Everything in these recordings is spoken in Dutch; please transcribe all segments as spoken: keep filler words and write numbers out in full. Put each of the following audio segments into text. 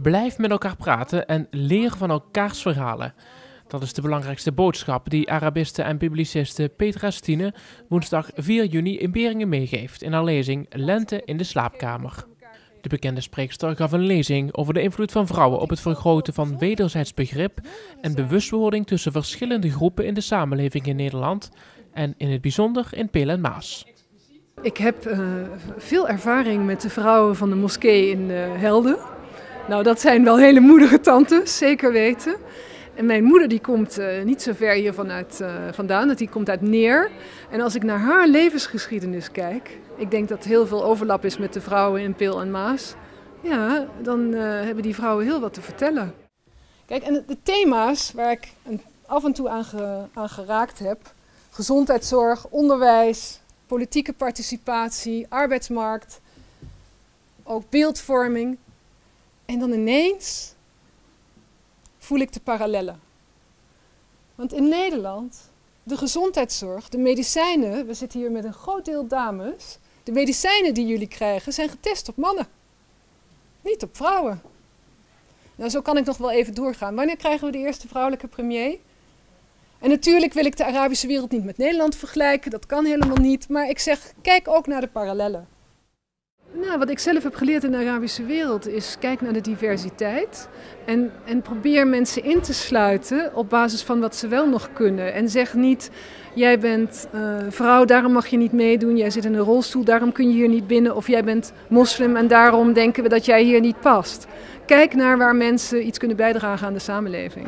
Blijf met elkaar praten en leer van elkaars verhalen. Dat is de belangrijkste boodschap die Arabiste en publiciste Petra Stine woensdag vier juni in Beringen meegeeft in haar lezing Lente in de slaapkamer. De bekende spreekster gaf een lezing over de invloed van vrouwen op het vergroten van wederzijds begrip en bewustwording tussen verschillende groepen in de samenleving in Nederland en in het bijzonder in Peel en Maas. Ik heb uh, veel ervaring met de vrouwen van de moskee in uh, Helden. Nou, dat zijn wel hele moedige tantes, zeker weten. En mijn moeder die komt uh, niet zo ver hier vanuit, uh, vandaan, die komt uit Neer. En als ik naar haar levensgeschiedenis kijk, ik denk dat heel veel overlap is met de vrouwen in Peel en Maas. Ja, dan uh, hebben die vrouwen heel wat te vertellen. Kijk, en de thema's waar ik af en toe aan, ge, aan geraakt heb, gezondheidszorg, onderwijs, politieke participatie, arbeidsmarkt, ook beeldvorming. En dan ineens voel ik de parallellen. Want in Nederland, de gezondheidszorg, de medicijnen, we zitten hier met een groot deel dames, de medicijnen die jullie krijgen zijn getest op mannen, niet op vrouwen. Nou, zo kan ik nog wel even doorgaan. Wanneer krijgen we de eerste vrouwelijke premier? En natuurlijk wil ik de Arabische wereld niet met Nederland vergelijken, dat kan helemaal niet. Maar ik zeg, kijk ook naar de parallellen. Nou, wat ik zelf heb geleerd in de Arabische wereld is, kijk naar de diversiteit. En, en probeer mensen in te sluiten op basis van wat ze wel nog kunnen. En zeg niet, jij bent uh, vrouw, daarom mag je niet meedoen. Jij zit in een rolstoel, daarom kun je hier niet binnen. Of jij bent moslim en daarom denken we dat jij hier niet past. Kijk naar waar mensen iets kunnen bijdragen aan de samenleving.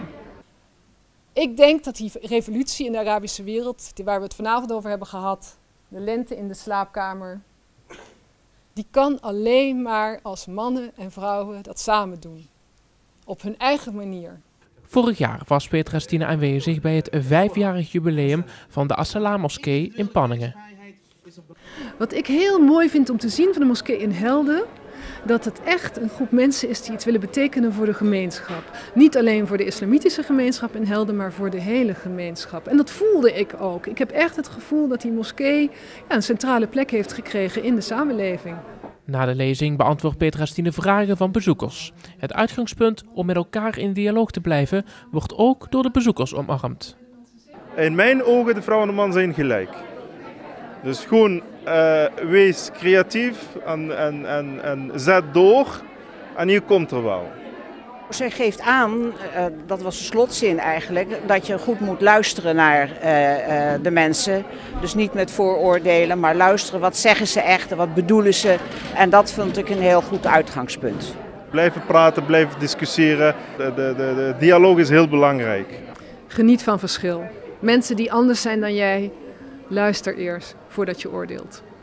Ik denk dat die revolutie in de Arabische wereld, die waar we het vanavond over hebben gehad, de lente in de slaapkamer, die kan alleen maar als mannen en vrouwen dat samen doen. Op hun eigen manier. Vorig jaar was Petra Stine aanwezig bij het vijfjarig jubileum van de As-Salam moskee in Panningen. Wat ik heel mooi vind om te zien van de moskee in Helden, dat het echt een groep mensen is die iets willen betekenen voor de gemeenschap. Niet alleen voor de islamitische gemeenschap in Helden, maar voor de hele gemeenschap. En dat voelde ik ook. Ik heb echt het gevoel dat die moskee ja, een centrale plek heeft gekregen in de samenleving. Na de lezing beantwoordt Petra Stine vragen van bezoekers. Het uitgangspunt om met elkaar in dialoog te blijven wordt ook door de bezoekers omarmd. In mijn ogen, de vrouw en de man zijn gelijk. Dus gewoon uh, wees creatief en, en, en, en zet door en hier komt er wel. Zij geeft aan, uh, dat was de slotzin eigenlijk, dat je goed moet luisteren naar uh, uh, de mensen. Dus niet met vooroordelen, maar luisteren wat zeggen ze echt en wat bedoelen ze. En dat vond ik een heel goed uitgangspunt. Blijven praten, blijven discussiëren. De, de, de, de dialoog is heel belangrijk. Geniet van verschil. Mensen die anders zijn dan jij, luister eerst voordat je oordeelt.